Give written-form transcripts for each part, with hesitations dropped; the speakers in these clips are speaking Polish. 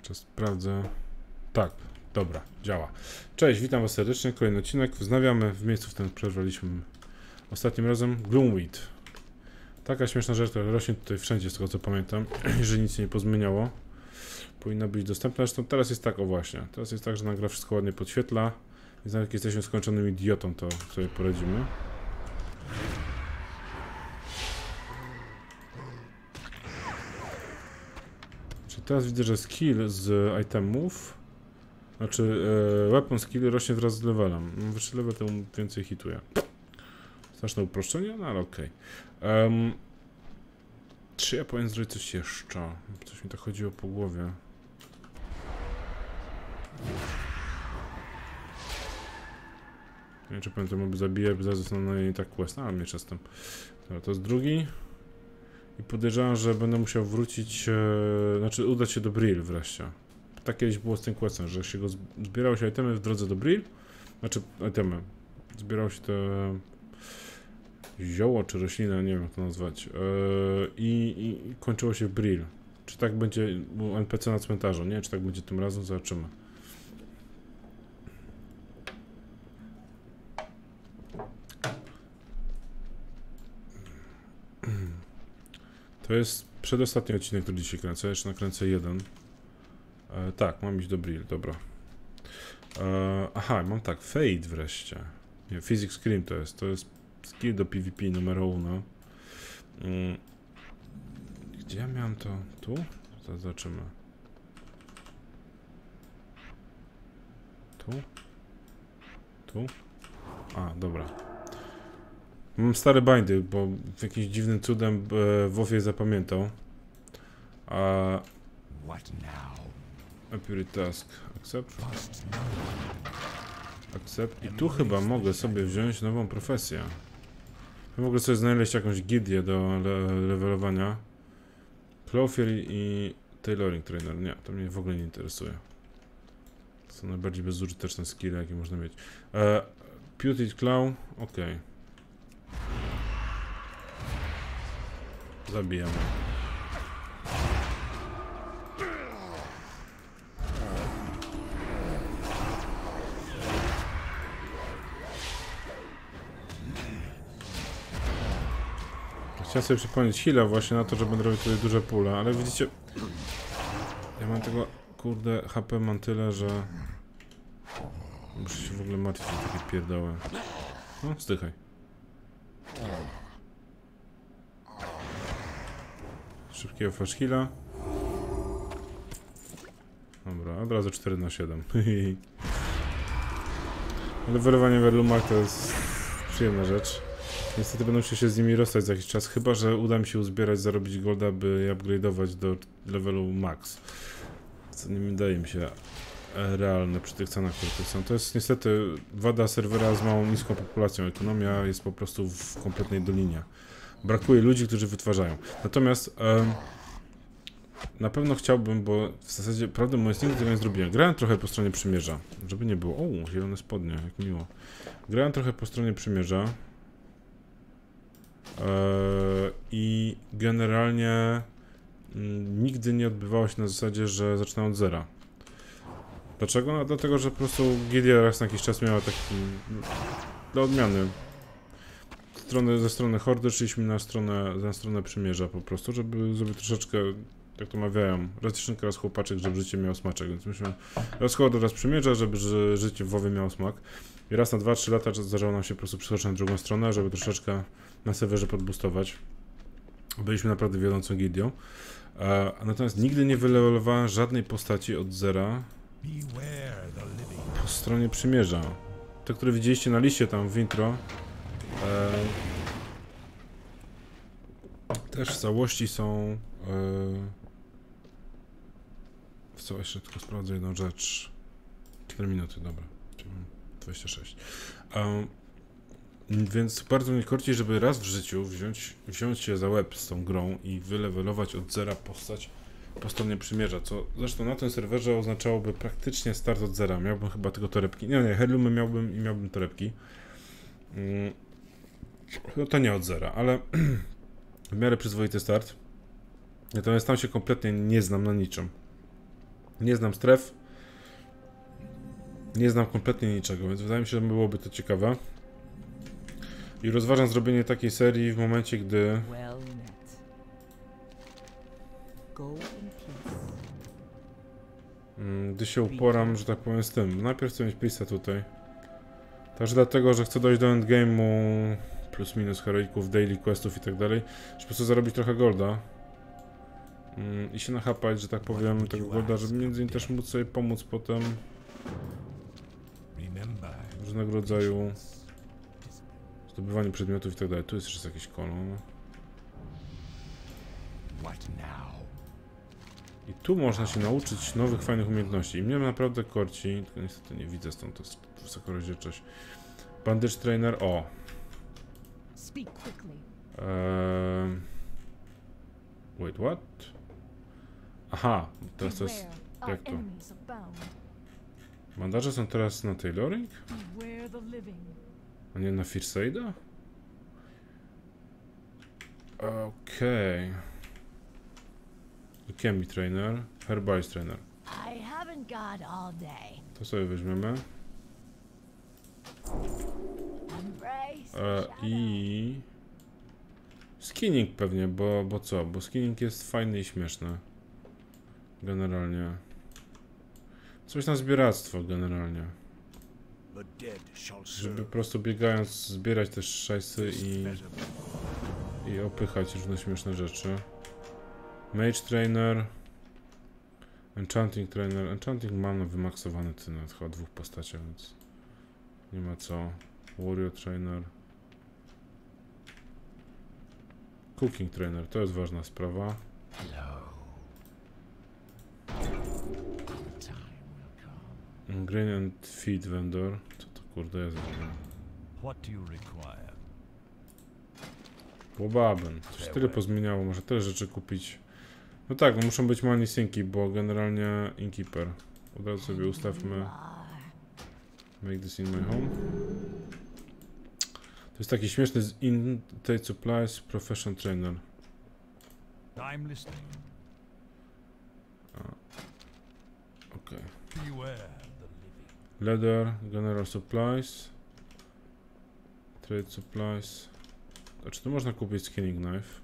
Teraz sprawdzę. Tak, dobra, działa. Cześć, witam was serdecznie, kolejny odcinek. Wznawiamy w miejscu, w którym przerwaliśmy ostatnim razem. Gloomweed. Taka śmieszna rzecz, która rośnie tutaj wszędzie, z tego co pamiętam, jeżeli nic się nie pozmieniało. Powinna być dostępna, zresztą teraz jest tak, o właśnie. Teraz jest tak, że nagra wszystko ładnie podświetla. Więc nawet jak jesteśmy skończonym idiotą, to sobie poradzimy. Czyli teraz widzę, że skill z itemów, znaczy weapon skill rośnie wraz z levelem. Wyższy level to więcej hituje. Straszne uproszczenie, no ale okej. Czy ja powinien zrobić coś jeszcze? Coś mi tak chodziło po głowie. Nie wiem, czy pamiętam, aby zabijać, bo zaraz na i tak quest. A, miecz jestem. Dobra, to jest drugi. I podejrzewam, że będę musiał wrócić, znaczy udać się do Brill wreszcie. Tak kiedyś było z tym questem, że się zbierało się itemy w drodze do Brill. Znaczy, itemy. Zbierało się te zioło czy rośliny, nie wiem jak to nazwać. I kończyło się w Brill. Czy tak będzie u NPC na cmentarzu? Nie, czy tak będzie tym razem? Zobaczymy. To jest przedostatni odcinek, który dzisiaj kręcę. Jeszcze nakręcę jeden. Tak, mam iść do Brill, dobra. Aha, mam tak, Fade wreszcie. Nie, Physics Scream to jest skill do PvP numer 1. Gdzie ja miałem to? Tu? Zaraz zobaczymy. Tu? Tu? A, dobra. Mam stare bindy, bo jakimś dziwnym cudem WoW je zapamiętał. Appear task. Accept. Accept. I tu chyba mogę sobie wziąć nową profesję. Mogę sobie znaleźć jakąś gildię do levelowania. Clothier i tailoring trainer. Nie, to mnie w ogóle nie interesuje. To są najbardziej bezużyteczne skille, jakie można mieć. Pewted Claw. Ok. Zabijamy. Chciałem sobie przypomnieć heal'a właśnie na to, że będę robił tutaj duże pule, ale widzicie, ja mam tego, kurde, HP mam tyle, że muszę się w ogóle martwić o takie pierdoły. No, zdychaj. Szybkiego flash heal'a. Dobra, od razu 4 na 7. Levelowanie w Erlumach to jest przyjemna rzecz. Niestety będę musiał się z nimi rozstać za jakiś czas, chyba że uda mi się uzbierać, zarobić golda, by je upgrade'ować do levelu max. Co nie wydaje mi się realne przy tych cenach, które tu są. To jest niestety wada serwera z małą, niską populacją. Ekonomia jest po prostu w kompletnej dolinie. Brakuje ludzi, którzy wytwarzają. Natomiast na pewno chciałbym, bo w zasadzie, prawdę mówiąc, nigdy tego nie zrobiłem. Grałem trochę po stronie przymierza, żeby nie było. O, zielone spodnie, jak miło. Grałem trochę po stronie przymierza. I generalnie nigdy nie odbywało się na zasadzie, że zaczynam od zera. Dlaczego? No dlatego, że po prostu gildia raz na jakiś czas miała taki dla odmiany. Ze strony Hordy szliśmy na stronę przymierza po prostu, żeby troszeczkę, jak to mawiają, raz dziewczynka, raz chłopaczek, żeby życie miało smaczek. Więc myśmy raz Hordy, raz przymierza, żeby życie w WoWie miało smak. I raz na 2-3 lata zdarzało nam się po prostu przeskoczyć na drugą stronę, żeby troszeczkę na serwerze podboostować. Byliśmy naprawdę wiodącą gildią. Natomiast nigdy nie wylewelowałem żadnej postaci od zera po stronie przymierza. Te, które widzieliście na liście tam w intro, też w całości są... w całości tylko sprawdzę jedną rzecz. 4 minuty, dobra. 26. Więc bardzo mnie korci, żeby raz w życiu wziąć się za łeb z tą grą i wylewelować od zera postać po stronie przymierza, co zresztą na tym serwerze oznaczałoby praktycznie start od zera. Miałbym chyba tylko torebki. Nie, heirloomy miałbym torebki. No to nie od zera, ale w miarę przyzwoity start. Natomiast tam się kompletnie nie znam na niczym. Nie znam stref. Nie znam kompletnie niczego, więc wydaje mi się, że byłoby to ciekawe. I rozważam zrobienie takiej serii w momencie, gdy... Gdy się uporam, że tak powiem, z tym. Najpierw chcę mieć Priesta tutaj. Także dlatego, że chcę dojść do endgame'u plus minus heroików, daily questów i tak dalej, żeby po prostu zarobić trochę golda. I się nachapać, że tak powiem, tego golda, żeby między innymi też móc sobie pomóc potem różnego rodzaju zdobywaniu przedmiotów i tak dalej. Tu jest jeszcze jakiś kolon. I tu można się nauczyć nowych, fajnych umiejętności. I mnie naprawdę korci, tylko niestety nie widzę stąd, to jest wysoko rozdzielczość. Bandage Trainer, o! Wait, what? Aha, teraz to jest... jak to? Bandaże są teraz na tailoring? A nie na first aida? Okej. Chemi Trainer, Herbalist Trainer. To sobie weźmiemy. I... Skinning pewnie, bo co? Bo skinning jest fajny i śmieszny. Generalnie. Coś na zbieractwo generalnie. Żeby po prostu biegając zbierać też szajsy i opychać różne śmieszne rzeczy. Mage Trainer. Enchanting Trainer. Enchanting mam na wymaksowany na chyba 2 postaciach, więc nie ma co. Warrior Trainer. Cooking Trainer, to jest ważna sprawa. Grain and Feed Vendor. Co to kurde jest? Łobaben. Coś tyle pozmieniało, może tyle rzeczy kupić. No tak, no muszą być money synki, bo generalnie Innkeeper. Od razu sobie ustawmy. Make this in my home. To jest taki śmieszny z Intake Supplies Profession Trainer. Okej. Leather, General Supplies. Trade Supplies. A czy tu można kupić Skinning Knife?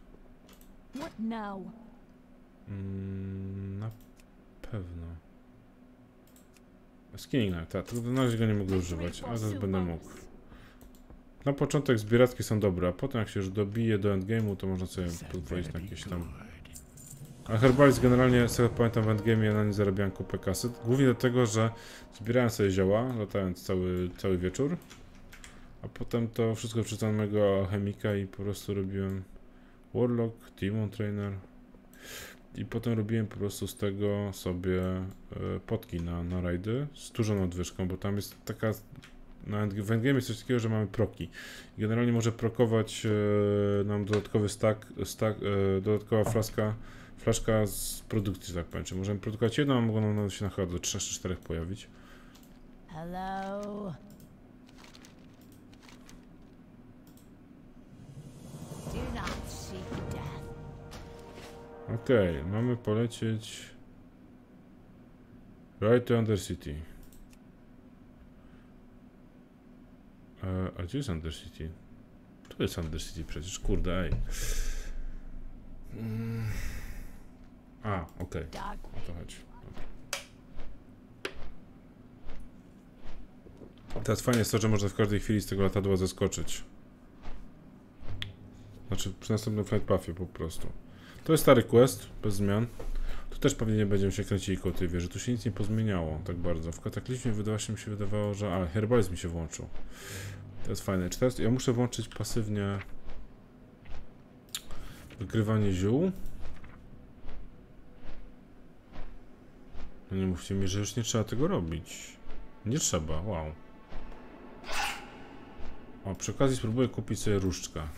Na pewno. Skinning Knife, tak, to na razie go nie mogę używać, ale zaraz będę mógł. Na początek zbieracki są dobre, a potem jak się już dobije do endgame'u, to można sobie pozwolić na jakieś tam... A Herbalist generalnie, z tego pamiętam, w endgame'ie ja na nie zarabiałem kupę kasy. Głównie dlatego, że zbierałem sobie zioła, latając cały wieczór. A potem to wszystko wrzucałem mego alchemika i po prostu robiłem Warlock, Demon Trainer. I potem robiłem po prostu z tego sobie potki na rajdy z dużą nadwyżką, bo tam jest taka... w endgame jest coś takiego, że mamy proki. Generalnie może prokować nam dodatkowy dodatkowa flaszka z produkcji, tak powiem. Czy możemy produkować jedną, a mogą nam się na chyba do 3 czy 4 pojawić. Hello. Okej, mamy polecieć Right to Undercity. A gdzie jest Undercity? Tu jest Undercity przecież, kurde, ej. A, okej. O to chodzi. Teraz fajnie jest to, że można w każdej chwili z tego latadła zeskoczyć. Znaczy przy następnym Flight Pathie po prostu. To jest stary quest, bez zmian. Tu też pewnie nie będziemy się kręcili koło tej wieży. Tu się nic nie pozmieniało tak bardzo. W Kataklizmie mi się wydawało, że... Ale herbalizm mi się włączył. To jest fajne. Czy teraz ja muszę włączyć pasywnie wykrywanie ziół? No nie mówcie mi, że już nie trzeba tego robić. Nie trzeba, wow. O, przy okazji spróbuję kupić sobie różdżkę.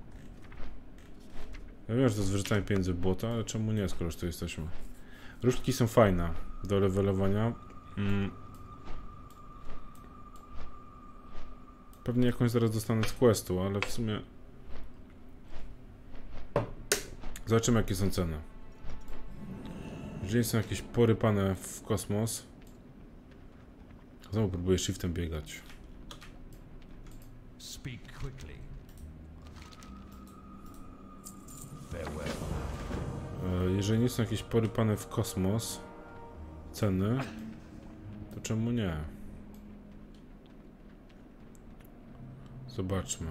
Ja wiem, że to jest wyrzucanie pieniędzy w błoto, ale czemu nie, skoro już tu jesteśmy. Różdżki są fajne do levelowania. Pewnie jakąś zaraz dostanę z questu, ale w sumie... Zobaczymy, jakie są ceny. Jeżeli są jakieś porypane w kosmos. Znowu próbuję shiftem biegać. Jeżeli nie są jakieś porypane w kosmos ceny, to czemu nie? Zobaczmy.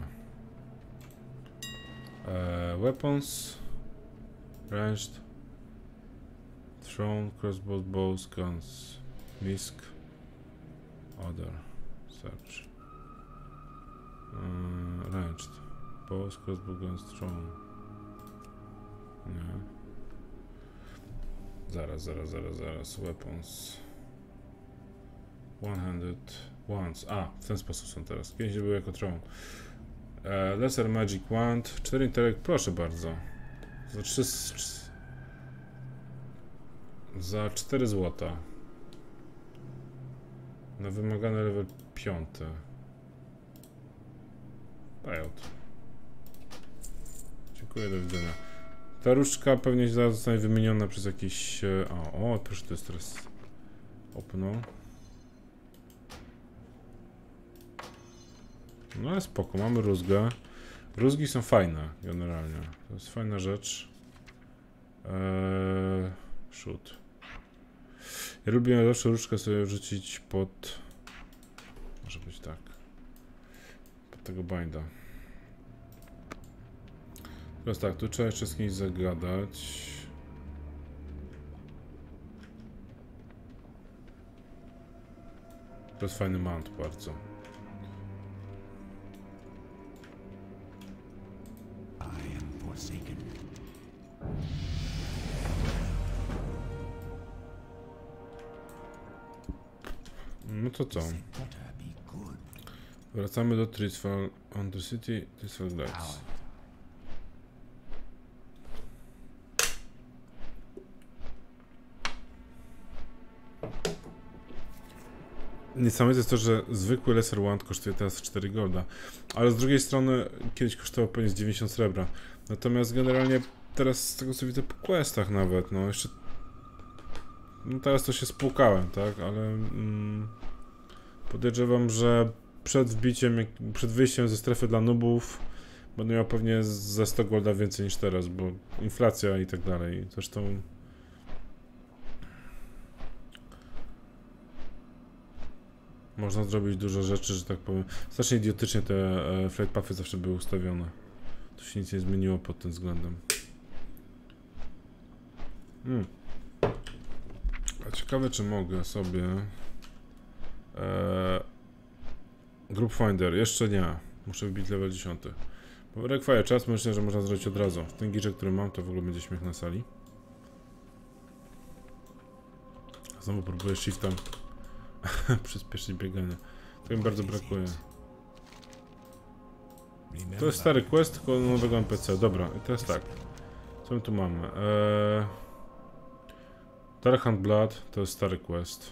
Weapons, ranged, thrown, crossbow, bows, guns, misc, other, search. Ranged, bows, crossbow, guns, thrown. Nie. Zaraz. Weapons. One-handed wands. A, w ten sposób są teraz. Kiedyś były jako thrown. Lesser Magic Wand. 4 intelekt, proszę bardzo. Za 4 złota. Na wymagany level 5. Payout. Dziękuję, do widzenia. Ta różdżka pewnie zaraz zostanie wymieniona przez jakiś... O, proszę, to jest teraz... Opnął. No ale spoko, mamy rózgę. Rózgi są fajne, generalnie. To jest fajna rzecz. Shoot. Ja lubię zawsze różdżkę sobie wrzucić pod... Może być tak. Pod tego binda. Teraz tak, tu trzeba jeszcze z kimś zagadać. To jest fajny mount bardzo. No to co? Wracamy do Tristfall Undercity, Tristfall Glades. Niesamowite jest to, że zwykły Lesser Wand kosztuje teraz 4 golda, ale z drugiej strony kiedyś kosztował pewnie z 90 srebra. Natomiast generalnie teraz z tego co widzę po questach nawet, no jeszcze... No teraz to się spłukałem, tak, ale... podejrzewam, że przed wbiciem, przed wyjściem ze strefy dla nubów będę miał pewnie ze 100 golda więcej niż teraz, bo inflacja i tak dalej. Zresztą... Można zrobić dużo rzeczy, że tak powiem. Strasznie idiotycznie te flight pathy zawsze były ustawione. Tu się nic nie zmieniło pod tym względem. A ciekawe, czy mogę sobie... Group Finder. Jeszcze nie. Muszę wbić level 10. Bo Require czas myślę, że można zrobić od razu. Ten girze, który mam, to w ogóle będzie śmiech na sali. Znowu próbuję shiftem przyspieszyć bieganie. To mi bardzo brakuje. To jest stary quest, tylko nowego NPC. Dobra, i teraz tak. Co my tu mamy? Darkhand Blood to jest stary quest.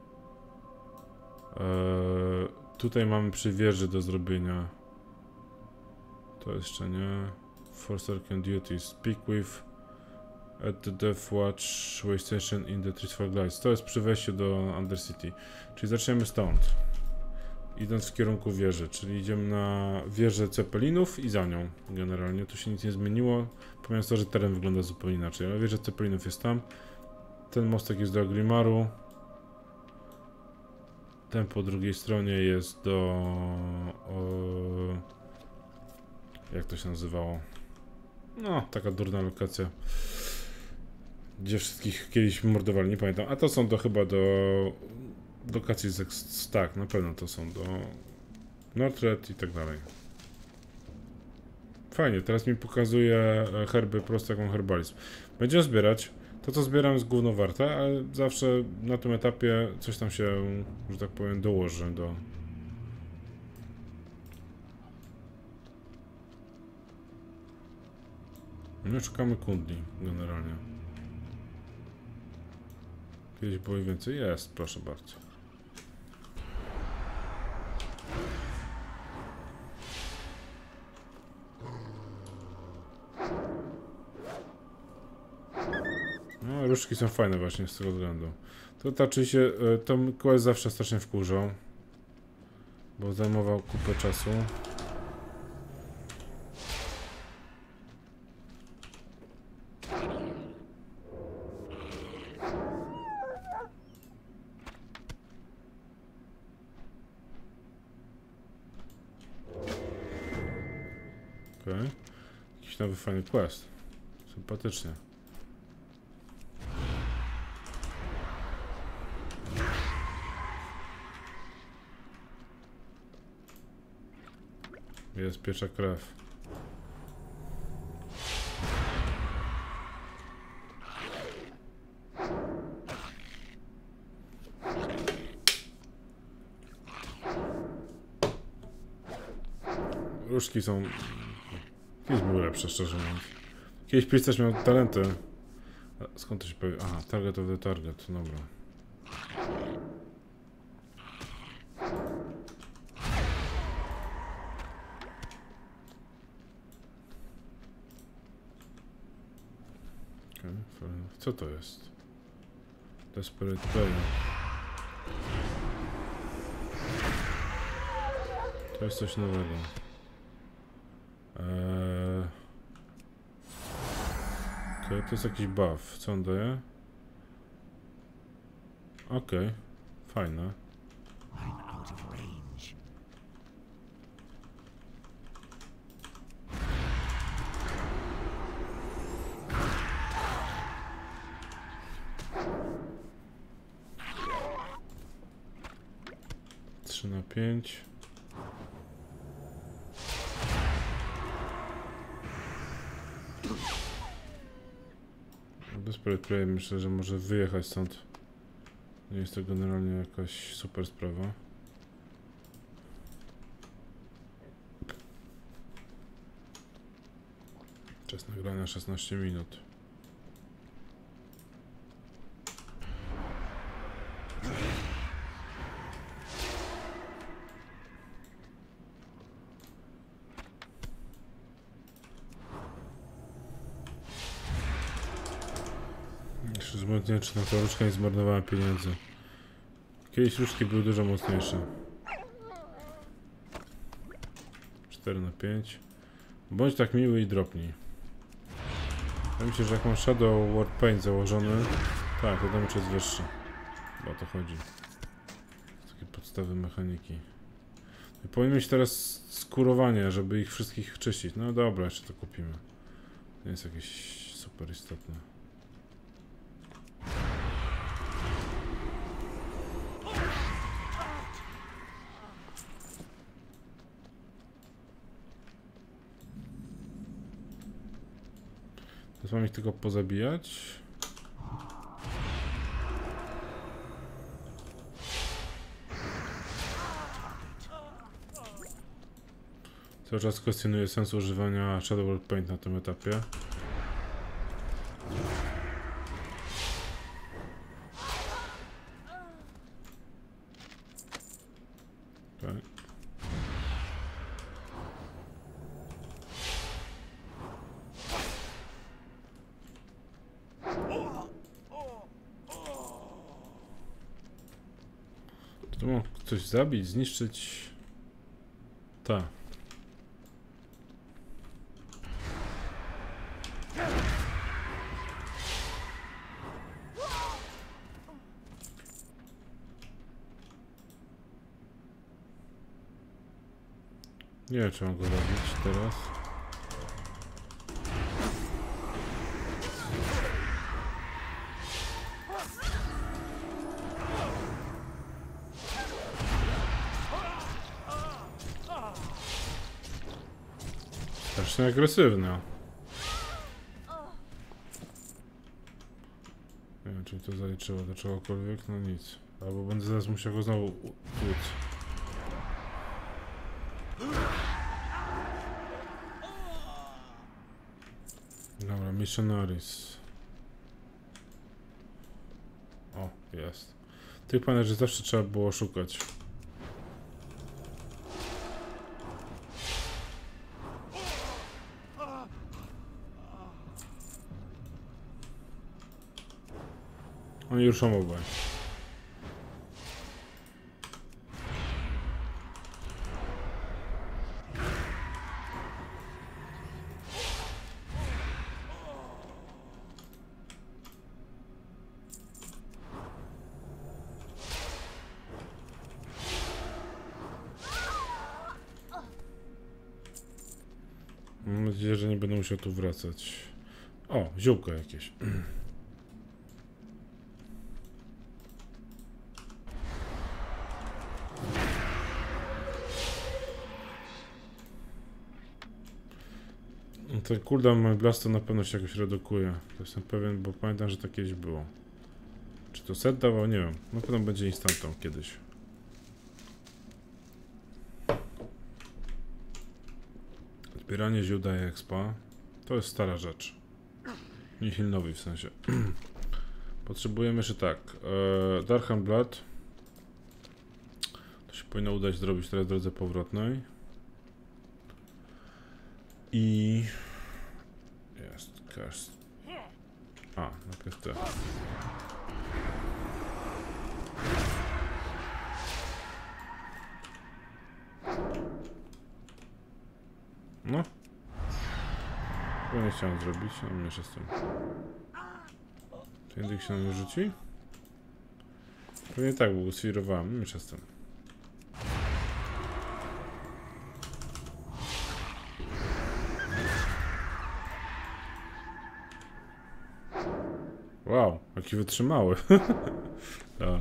Tutaj mamy przy wieży do zrobienia. To jeszcze nie. Force and Duties. Speak with at the Death Watch Way Station in the Tristfall Glades. To jest przy wejściu do Undercity. Czyli zaczniemy stąd. Idąc w kierunku wieży, czyli idziemy na wieżę Ceppelinów i za nią. Generalnie tu się nic nie zmieniło, pomijając to, że teren wygląda zupełnie inaczej, ale wieża Ceppelinów jest tam. Ten mostek jest do Agrimaru. Ten po drugiej stronie jest do... jak to się nazywało? No, taka durna lokacja, gdzie wszystkich kiedyś mordowali, nie pamiętam. A to są do chyba do lokacji z... tak, na pewno to są do Northred i tak dalej. Fajnie, teraz mi pokazuje herby prosto jak mam herbalizm. Będziemy zbierać. To co zbieram jest gówno warte, ale zawsze na tym etapie coś tam się, że tak powiem, dołoży do... No szukamy kundli generalnie. Kiedyś było więcej? Jest, proszę bardzo. No, różdżki są fajne właśnie z tego względu. To oczywiście, to quest zawsze strasznie wkurzał, bo zajmował kupę czasu. Okej. Jakiś nowy fajny quest. Sympatycznie. Jest piecza krew. Różdżki są... Kiedyś były lepsze, szczerze mówiąc. Kiedyś pisarz miał talenty. A skąd to się pojawi? Aha, target of the target, dobra. Okay, co to jest? Desperate Play. To jest coś nowego. Okay, to jest jakiś buff. Co on daje? Okej, fajne. Trzy na 5. Desperate Play, myślę, że może wyjechać stąd. Nie jest to generalnie jakaś super sprawa. Czas nagrania 16 minut. Jeszcze zbędnie, czy na to różdżka nie zmarnowałem pieniędzy. Kiedyś różdżki były dużo mocniejsze. 4 na 5. Bądź tak miły i dropnij. Ja myślę, że jak mam Shadow War Paint założony, tak, to damage jest wyższy. Bo o to chodzi. Takie podstawy mechaniki. I powinien mieć teraz skurowanie, żeby ich wszystkich czyścić. No dobra, jeszcze to kupimy. To nie jest jakieś super istotne. Teraz mam ich tylko pozabijać. Cały czas kwestionuję sens używania Shadow War Paint na tym etapie. Okay. Tu mam coś zabić, zniszczyć. Tak. Nie wiem, czy mam go robić teraz. Strasznie agresywny. Nie wiem, czy mi to zaliczyło do czegokolwiek, no nic. Albo będę zaraz musiał go znowu tłuc. Dobra, Missionaries. O, jest. Tych pamiętaj, że zawsze trzeba było szukać. Oni już są obaj. Mam nadzieję, że nie będę musiał tu wracać. O, ziółko jakieś. Ten cooldown My Blastu na pewno się jakoś redukuje. To jestem pewien, bo pamiętam, że tak kiedyś było. Czy to set dawał? Nie wiem. Na pewno będzie instantą kiedyś. Zbieranie ziół daje expa. To jest stara rzecz. Nihilnowi w sensie. Potrzebujemy jeszcze tak. Darkham Blood. To się powinno udać zrobić teraz w drodze powrotnej. I... jest cast. A, najpierw te. No. Bo nie chciałem zrobić, a mniejsza z tym. Czy indyk się na mnie rzuci? Pewnie tak, bo usfirowałem, mniejsza z tym. Wow, jaki wytrzymały. Tak.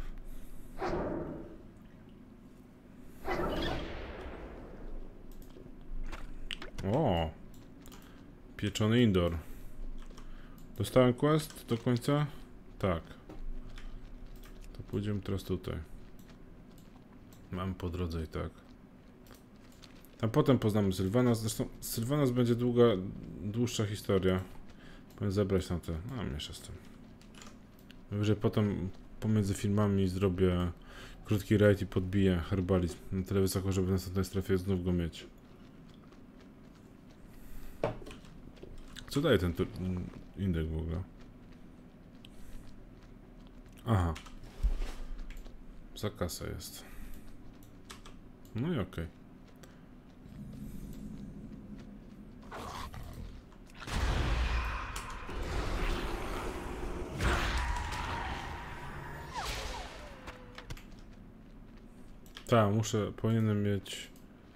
O! Pieczony indoor. Dostałem quest do końca? Tak. To pójdziemy teraz tutaj. Mam po drodze i tak. A potem poznamy Sylvanas. Zresztą Sylvanas będzie dłuższa historia. Powinien zebrać na te. A mniejsza z tym. Najwyżej potem pomiędzy filmami zrobię krótki raid i podbiję herbalizm na tyle wysoko, żeby w następnej strefie znów go mieć. Co daje ten indyk w ogóle? Aha. Za kasę jest. No i okej. Tak, powinienem mieć...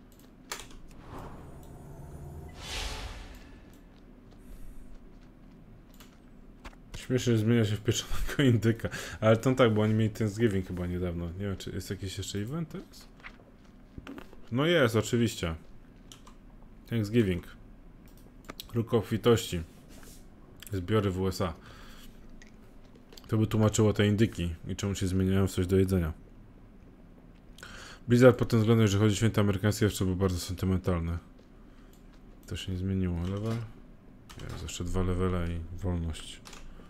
Śmiesznie, że zmienia się w pieczonego indyka. Ale to tak, bo oni mieli Thanksgiving chyba niedawno. Nie wiem, czy jest jakiś jeszcze event teraz? No jest, oczywiście. Thanksgiving. Róg obfitości. Zbiory w USA. To by tłumaczyło te indyki i czemu się zmieniają w coś do jedzenia. Blizzard pod tym względem, że chodzi o święta amerykańskie, jeszcze był bardzo sentymentalny. To się nie zmieniło. Level? Jest jeszcze 2 levele i wolność.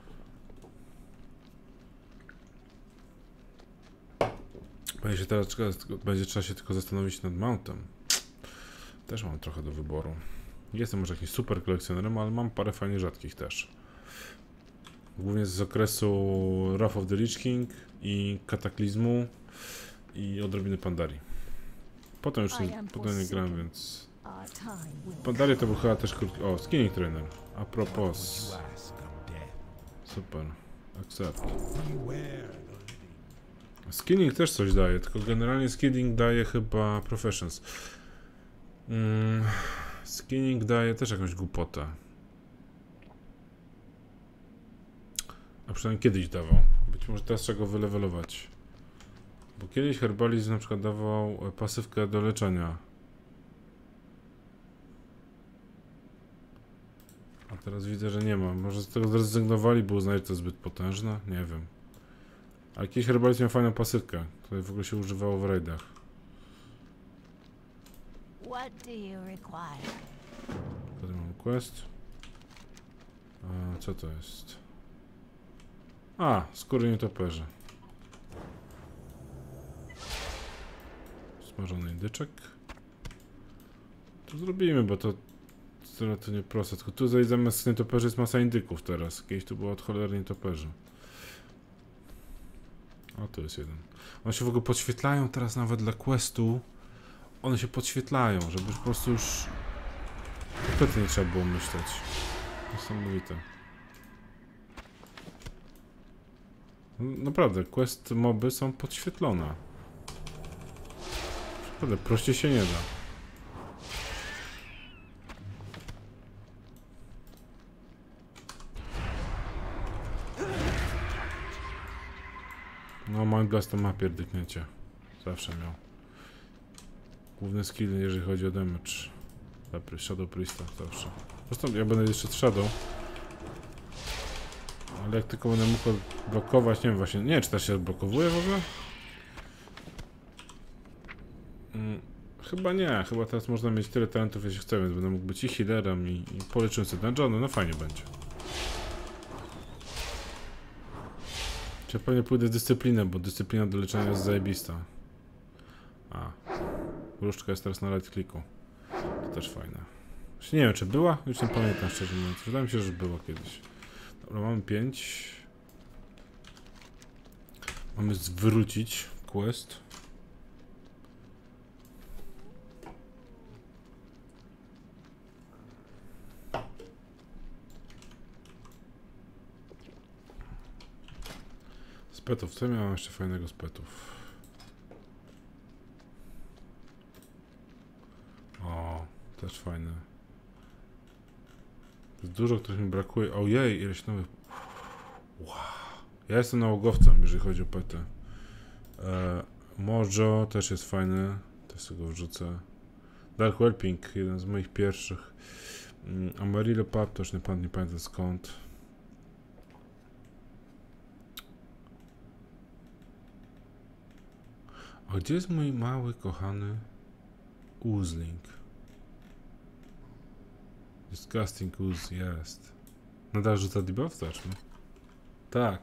Będzie trzeba się tylko zastanowić nad Mountem. Też mam trochę do wyboru. Jestem może jakimś super kolekcjonerem, ale mam parę fajnie rzadkich też. Głównie z okresu Wrath of the Lich King i Kataklizmu i odrobiny Pandarii. Potem już nie grałem, więc... Pandaria to był chyba też krótki... O, Skinning Trainer. A propos... Super. Accept. Skinning też coś daje, tylko generalnie skinning daje chyba Professions. Skinning daje też jakąś głupotę. A przynajmniej kiedyś dawał. Być może teraz trzeba go wylewelować. Bo kiedyś Herbalizm na przykład dawał pasywkę do leczenia. A teraz widzę, że nie ma. Może z tego zrezygnowali, bo uznali, że to zbyt potężne? Nie wiem. Ale kiedyś Herbalizm miał fajną pasywkę, której w ogóle się używało w raidach. Tutaj mam quest. A, co to jest? A, skóry nietoperze. Smażony indyczek. To zrobimy, bo to nie proste. Tylko tu zamiast nietoperzy jest masa indyków teraz. Kiedyś tu było od cholery nietoperzy. O, tu jest jeden. One się w ogóle podświetlają teraz nawet dla questu. One się podświetlają, żeby po prostu już... kompletnie nie trzeba było myśleć. Niesamowite. Naprawdę, quest moby są podświetlone. Naprawdę, prościej się nie da. No, Mind Blast to ma pierdyknięcie. Zawsze miał. Główny skill, jeżeli chodzi o damage. Shadow Priesta, zawsze. Zresztą ja będę jeszcze Shadow. Ale jak tylko będę mógł blokować, nie wiem właśnie, nie wiem czy to się odblokowuje w ogóle? Chyba nie, chyba teraz można mieć tyle talentów, jeśli chcę, więc będę mógł być i healerem, i policzący dungeony, no fajnie będzie. Czy pewnie pójdę w dyscyplinę, bo dyscyplina do leczenia jest zajebista. A, różdżka jest teraz na right clicku. To też fajne. Już nie wiem czy była, już nie pamiętam szczerze mówiąc. Wydaje mi się, że była kiedyś. Dobra, mamy 5. Mamy zwrócić quest. Z petów, co miałem jeszcze fajnego z petów? O, też fajne. Jest dużo, których mi brakuje. Ojej, ileś nowych. Wow. Ja jestem nałogowcem, jeżeli chodzi o pety. Mojo też jest fajny. Też go wrzucę. Dark Whelping, jeden z moich pierwszych. Amarillo Pub, też nie pamiętam skąd. A gdzie jest mój mały, kochany Oozling? Disgusting Ooze, jest. Nadal rzuca debuff? Zobaczmy. Tak.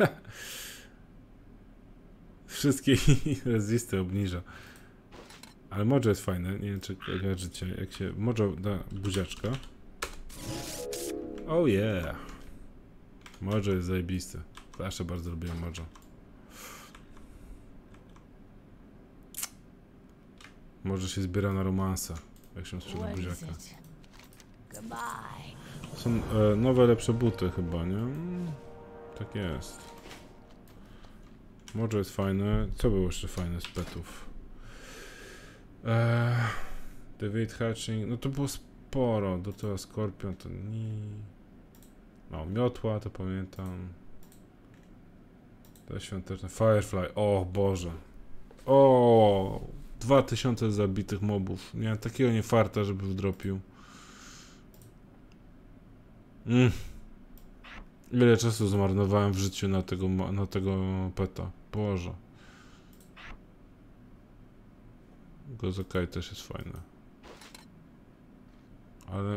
Wszystkie rezisty obniża. Ale Mojo jest fajne. Nie wiem czy kojarzycie. Jak się Mojo da buziaczka. Oh yeah. Mojo jest zajebiste. Zawsze bardzo lubię Mojo. Może się zbiera na romansa, jak się sprzeda buziaka. Są nowe, lepsze buty chyba, nie? Tak jest. Mojo jest fajne. Co było jeszcze fajne z petów? David Hatching, no to było sporo. Do tego Skorpion to nie. No, miotła to pamiętam. To świąteczne. Firefly, o Boże. O, 2000 zabitych mobów. Miałem takiego niefarta, żeby wdropił. Ile czasu zmarnowałem w życiu na tego peta. Boże. Gozokai też jest fajne. Ale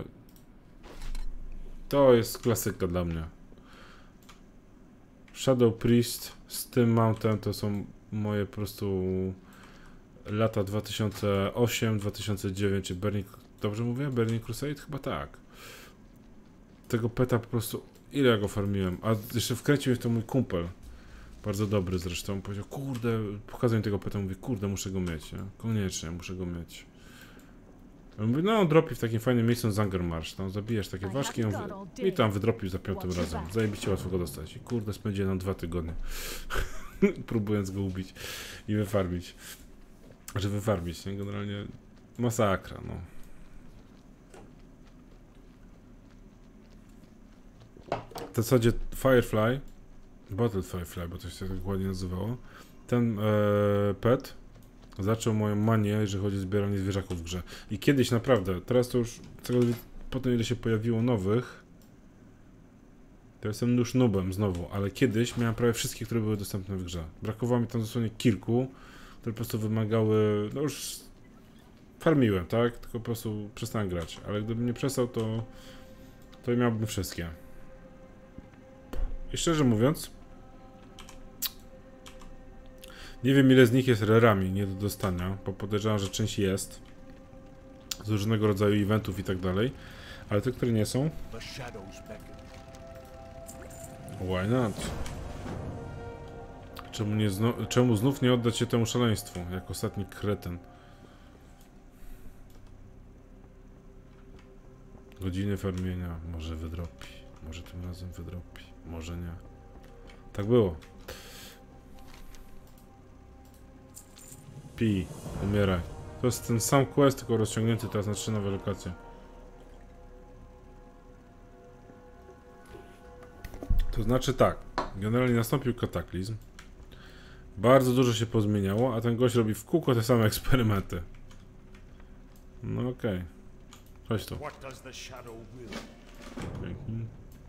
to jest klasyka dla mnie. Shadow Priest z tym Mountain to są moje po prostu lata 2008-2009. Dobrze mówię? Burning Crusade? Chyba tak. Tego peta po prostu... Ile ja go farmiłem? A jeszcze wkręcił mnie w to mój kumpel. Bardzo dobry zresztą. Powiedział, kurde, pokazał mi tego peta. Mówię, kurde, muszę go mieć. Nie? Koniecznie, muszę go mieć. On mówi, no, dropi w takim fajnym miejscu Zangermarsh. Tam zabijasz takie ważki i tam wydropił za 5. razem. Zajebiście łatwo go dostać. I kurde, spędziłem nam 2 tygodnie. Próbując go ubić i wyfarmić. Że wyfarmić, nie? Generalnie masakra, no. W zasadzie Firefly, Bottle Firefly, bo to się tak ładnie nazywało, ten pet zaczął moją manię, jeżeli chodzi o zbieranie zwierzaków w grze. I kiedyś naprawdę, teraz to już, po tym ile się pojawiło nowych, to jestem już noobem znowu, ale kiedyś miałem prawie wszystkie, które były dostępne w grze. Brakowało mi tam dosłownie kilku, które po prostu wymagały, no już farmiłem, tak? Tylko po prostu przestałem grać, ale gdybym nie przestał, to miałbym wszystkie. I szczerze mówiąc, nie wiem ile z nich jest rarami, nie do dostania, bo podejrzewam, że część jest z różnego rodzaju eventów i tak dalej, ale te, które nie są, why not? Czemu znów nie oddać się temu szaleństwu, jak ostatni kretyn? Godziny farmienia, może wydropi. Może tym razem wydropi, może nie. Tak było. Pij, umieraj. To jest ten sam quest, tylko rozciągnięty teraz na 3 nowe lokacje. To znaczy tak, generalnie nastąpił kataklizm. Bardzo dużo się pozmieniało, a ten gość robi w kółko te same eksperymenty. No okej. Chodź tu. Dzięki.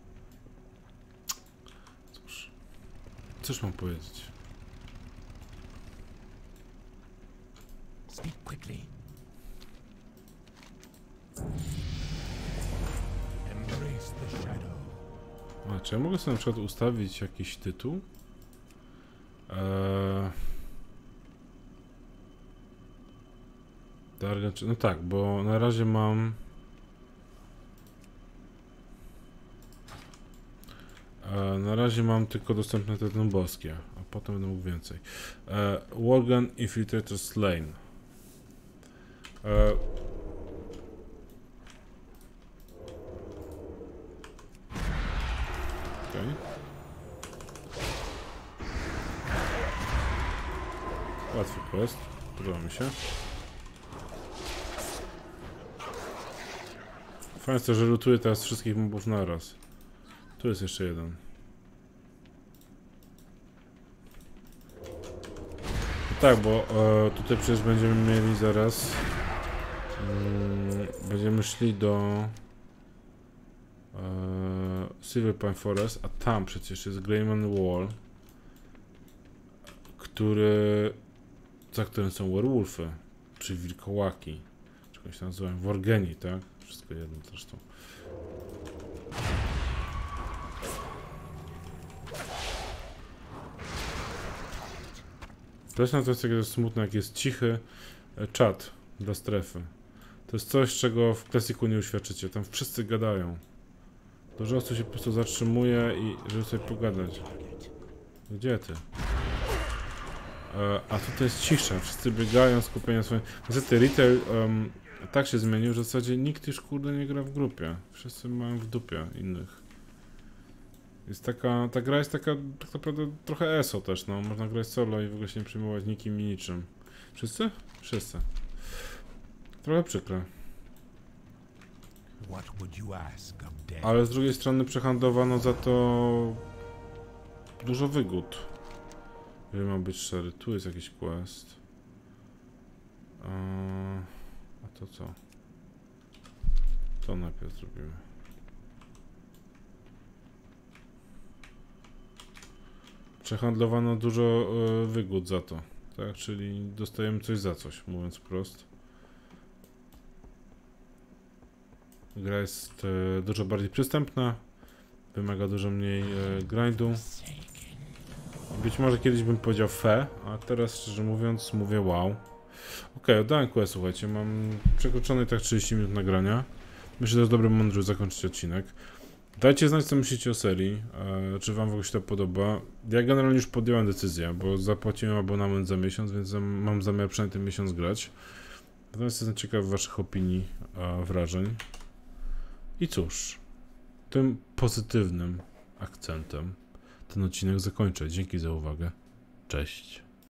Cóż. Cóż mam powiedzieć? Speak quickly. Embrace the shadow. A, czy ja mogę sobie na przykład ustawić jakiś tytuł? No tak, bo na razie mam... Na razie mam tylko dostępne te boskie, a potem będę mógł więcej. Worgen Infiltrator Slain. Okay. Łatwy quest, podoba mi się. Fajne jest to, że lutuję teraz wszystkich mobów naraz. Tu jest jeszcze jeden. No tak, bo tutaj przecież będziemy mieli zaraz... będziemy szli do... Silver Pine Forest, a tam przecież jest Greyman Wall, za którym są werewolfy, czy wilkołaki, czegoś tam nazywałem, Worgeni, tak? Wszystko jedno zresztą. Zresztą to jest takie smutne, jak jest cichy czat dla strefy. To jest coś, czego w klasyku nie uświadczycie, tam wszyscy gadają. Dużo osób się po prostu zatrzymuje i żeby sobie pogadać. Gdzie ty? A tutaj jest cisza, wszyscy biegają, skupiają swoje... Niestety retail tak się zmienił, że w zasadzie nikt już kurde nie gra w grupie. Wszyscy mają w dupie innych. Jest taka... Ta gra jest taka tak naprawdę trochę ESO też, no. Można grać solo i w ogóle się nie przejmować nikim i niczym. Wszyscy? Wszyscy. Trochę przykre. Ale z drugiej strony przehandlowano za to dużo wygód. Jeżeli mam być szczery, tu jest jakiś quest. A to co? To najpierw zrobimy. Przehandlowano dużo wygód za to, tak? Czyli dostajemy coś za coś, mówiąc wprost. Gra jest dużo bardziej przystępna, wymaga dużo mniej grindu. Być może kiedyś bym powiedział fe, a teraz szczerze mówiąc mówię wow. Okej, oddałem quest, słuchajcie, mam przekroczone tak 30 minut nagrania. Myślę, że to jest dobry moment, żeby zakończyć odcinek. Dajcie znać, co myślicie o serii, czy wam w ogóle się to podoba. Ja generalnie już podjąłem decyzję, bo zapłaciłem abonament za miesiąc, więc mam zamiar przynajmniej ten miesiąc grać. Natomiast jestem ciekaw waszych opinii, wrażeń. I cóż, tym pozytywnym akcentem ten odcinek zakończę. Dzięki za uwagę. Cześć.